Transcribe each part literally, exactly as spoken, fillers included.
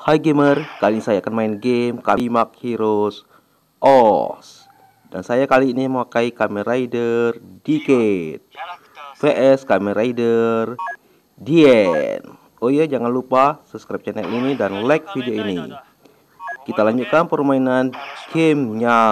Hai gamer, kali ini saya akan main game Kabimak Heroes Oz. Dan saya kali ini memakai Kamen Rider Decade vs Kamen Rider Dien. Oh iya, jangan lupa subscribe channel ini dan like video ini. Kita lanjutkan permainan gamenya.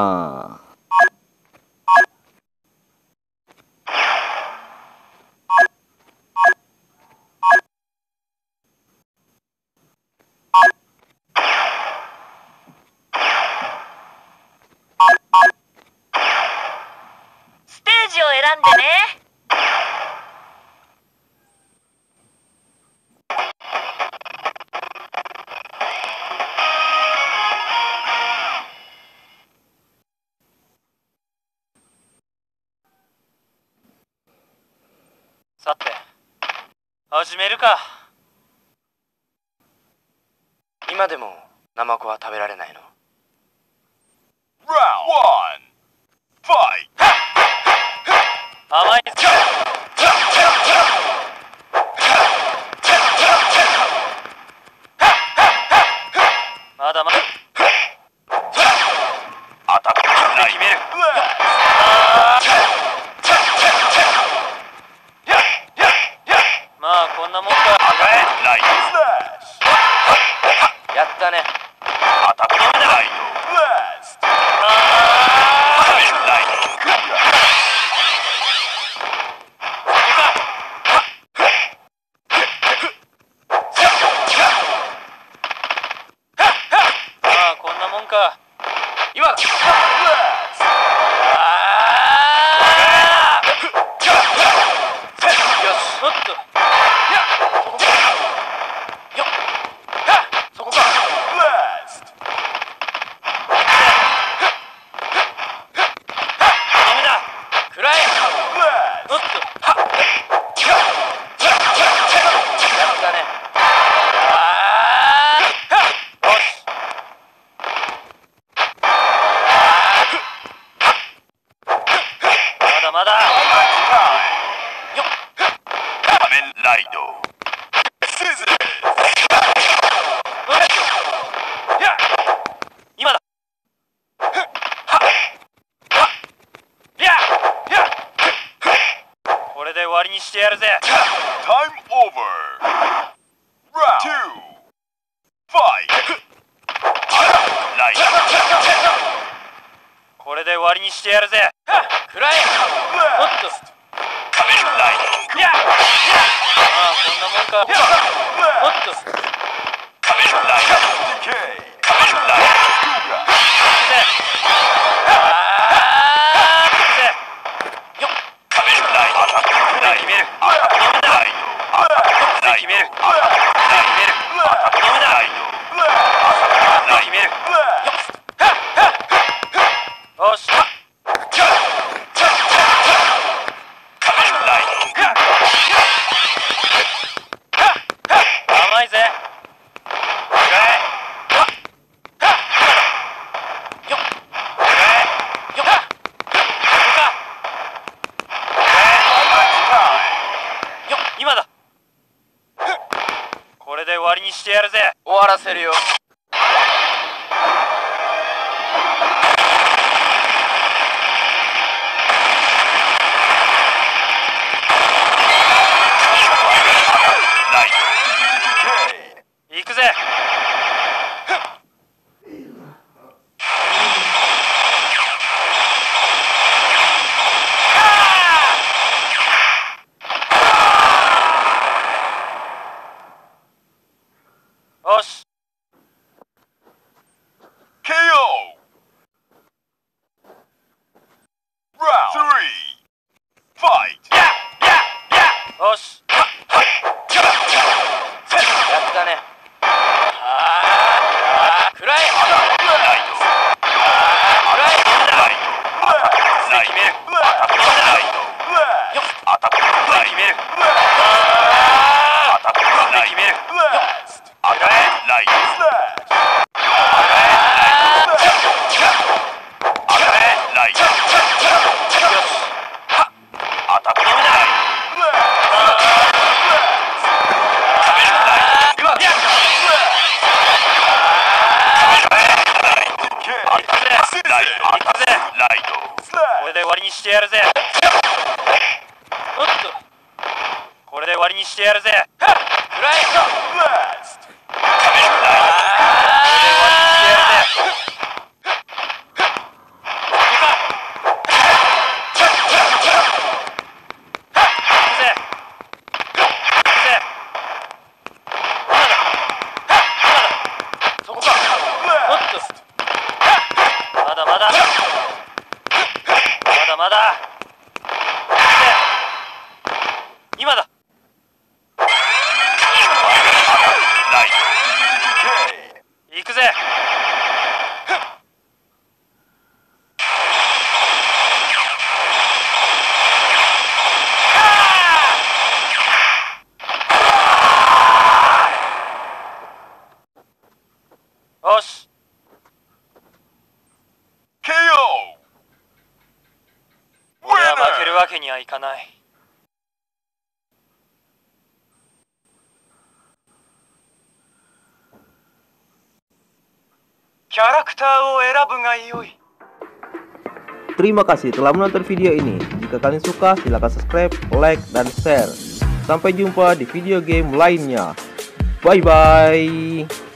さて、始めるか。 今でもナマコは食べられないの？ Round one, fight! 甘い。まだまだ。 アタックライ決める。まあこんなもんか。 ライトスラッシュ。 やったね。 アタックライトラスト。ライトクリア。 まあこんなもんか。 今だ。 おっと。 そこか。 ラスト。 ダメだ。 食らえ。 おっと。 やったね。 よし。まだまだ。 仮面ライド。シズル。 今だ。これで終わりにしてやるぜ。 Time over. Round two, fight. ライト。 これで終わりにしてやるぜ。 食らえ。 おっと。 仮面ライド。 まあこんなもんか。おっと。 仮面ライド。ディケイ。仮面ライド。クーガー。仮面ライド。アタックライド。 決める。 アタックライド。アタックライド。 決める。 アタックライド。アタックライド。アタックライド。 決める。よし。 仮面ライド。 甘いぜ。今だ。これで終わりにしてやるぜ。 終わらせるよ。 ライド。 行くぜ。よし。 ケーオー. Round three, fight. よし。 やったね。食らえ。 ライド。ライド。ライド。 決める。 ライド。アタックライド。 決める。 アタックライド。 決める。 アタックライド。ライド。アタックライド。仮面ライド。 ライト。 これで終わりにしてやるぜ。おっと、これで終わりにしてやるぜ。フライト。これで終わりにしてやるぜ。まだまだまだ今だ。行くぜ。よし。 ケーオー。 俺は負けるわけにはいかない。キャラクターを選ぶがよい。 Terima kasih telah menonton video ini. Jika kalian suka, silakan subscribe, like, dan share. Sampai jumpa di video game lainnya. Bye bye.